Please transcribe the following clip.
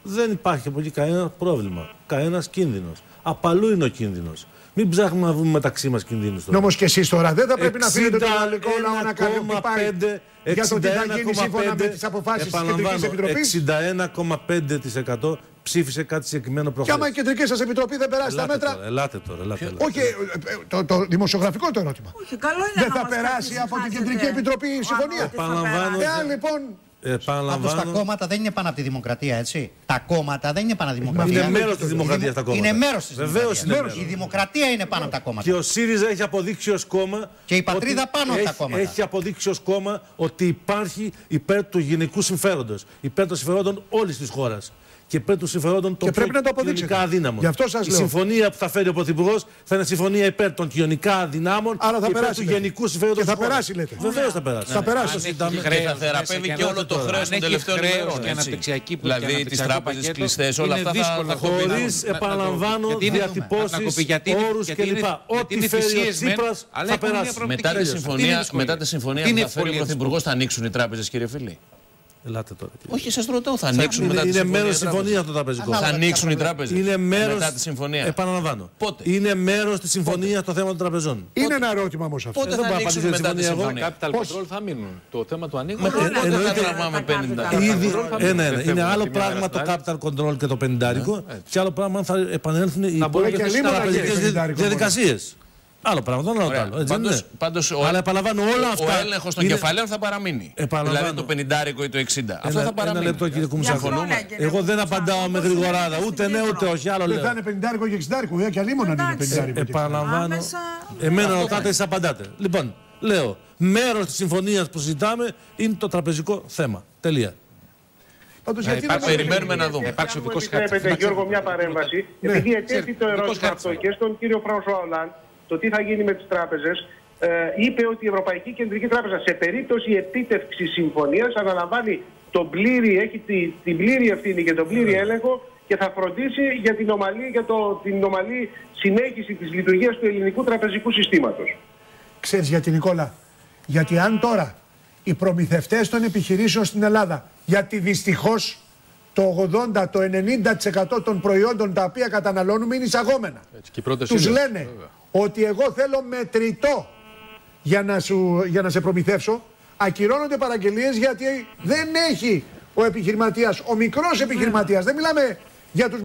Δεν υπάρχει από εκεί κανένα πρόβλημα. Κανένας κίνδυνος. Απαλού είναι ο κίνδυνος. Μην ψάχνουμε να βρούμε μεταξύ μας κινδύνους. Όμως και εσείς τώρα δεν θα πρέπει να αφήνετε τον ελληνικό λαό να κάνει ό,τι πάει για το τι θα γίνει σύμφωνα με τις αποφάσεις της Κεντρικής Επιτροπής. 61,5% ψήφισε κάτι συγκεκριμένο προχθές. Και άμα η Κεντρική σας Επιτροπή δεν περάσει τα μέτρα. Ελάτε τώρα. Όχι, το δημοσιογραφικό το ερώτημα. Όχι, καλό είναι δεν θα περάσει από την Κεντρική Επιτροπή η συμφωνία. Εάν λοιπόν. Πάντως τα κόμματα δεν είναι πάνω από τη δημοκρατία, έτσι. Τα κόμματα δεν είναι πάνω από τη δημοκρατία. Είναι μέρος της δημοκρατίας τα κόμματα. Είναι μέρος της δημοκρατίας. Η δημοκρατία είναι πάνω από τα κόμματα. Και ο ΣΥΡΙΖΑ έχει αποδείξει ως κόμμα. Και η Πατρίδα πάνω από τα κόμματα. Έχει αποδείξει ως κόμμα ότι υπάρχει υπέρ του γενικού συμφέροντος. Υπέρ των συμφερόντων όλης της χώρας. Και υπέρ των συμφερόντων των κοινωνικά αδύναμων. Η συμφωνία που θα φέρει ο Πρωθυπουργός θα είναι συμφωνία υπέρ των κοινωνικά αδυνάμων. Άρα θα περάσει. Του γενικού συμφέροντος. Και θα περάσει, λέτε. Βεβαίως θα περάσει. Θα περάσει. Θα θεραπεύει και όλο το χρέος των τελευταίων ημερών. Δηλαδή τις τράπεζες κλειστές, όλα αυτά θα χωρίς, επαναλαμβάνω, διατυπώσεις, όρους κλπ. Ό,τι φέρει ο Τσίπρας θα περάσει. Μετά τη συμφωνία που θα φέρει ο Πρωθυπουργός θα ανοίξουν οι τράπεζες, κύριε Φίλη? Ελάτε τώρα. Όχι, σας ρωτώ, θα ανοίξουν μετά τη συμφωνία. Είναι μέρος της συμφωνίας το τραπεζικό. Θα ανοίξουν οι τράπεζες. Είναι μέρος. Μετά τη συμφωνία. Επαναλαμβάνω. Πότε? Είναι μέρος της συμφωνίας το θέμα των τραπεζών. Είναι ένα ερώτημα όμως αυτό. Πότε θα ανοίξουν μετά τη συμφωνία? Capital control θα μείνουν. Το θέμα του ανοίγματος. Πότε θα τραβάμε 50. Είναι άλλο πράγμα το capital control και το πενηντάρικο. Και άλλο πράγμα αν θα επανέλθουν οι υπόλοιπες διαδικασίες. Άλλο πράγμα, δεν είναι άλλο. Πάντως αλλά επαναλαμβάνω όλα αυτά. Ο έλεγχος των κεφαλαίων θα παραμείνει. Δηλαδή το 50 ή το 60. Αυτό θα παραμείνει. Ένα λεπτό, κύριε Κουμουσάκη. Εγώ δεν απαντάω με γρηγοράδα. Ούτε ναι, ούτε όχι. Άλλο λέω. Δεν θα είναι 50 και 60 και αλλήμον να είναι 50. Επαναλαμβάνω. Εμένα ρωτάτε, εσείς απαντάτε. Λοιπόν, λέω, μέρος της συμφωνίας που συζητάμε είναι το τραπεζικό θέμα. Τελεία. Περιμένουμε να δούμε. Επιτρέπετε, Γιώργο, μια παρέμβαση. Επειδή ετέθη το ερώτημα αυτό και στον κύριο Φρανσουά Ολάντ, το τι θα γίνει με τις τράπεζες, είπε ότι η Ευρωπαϊκή Κεντρική Τράπεζα σε περίπτωση επίτευξης συμφωνίας αναλαμβάνει έχει την πλήρη ευθύνη και τον πλήρη έλεγχο και θα φροντίσει για την ομαλή συνέχιση της λειτουργίας του ελληνικού τραπεζικού συστήματος. Ξέρεις γιατί, Νικόλα? Γιατί αν τώρα οι προμηθευτές των επιχειρήσεων στην Ελλάδα, γιατί δυστυχώς το 80, το 90% των προϊόντων τα οποία καταναλώνουμε είναι εισαγόμενα. Τους λένε ότι εγώ θέλω μετρητό για να σε προμηθεύσω. Ακυρώνονται παραγγελίες γιατί δεν έχει ο επιχειρηματίας, ο μικρός επιχειρηματίας. Δεν μιλάμε για τους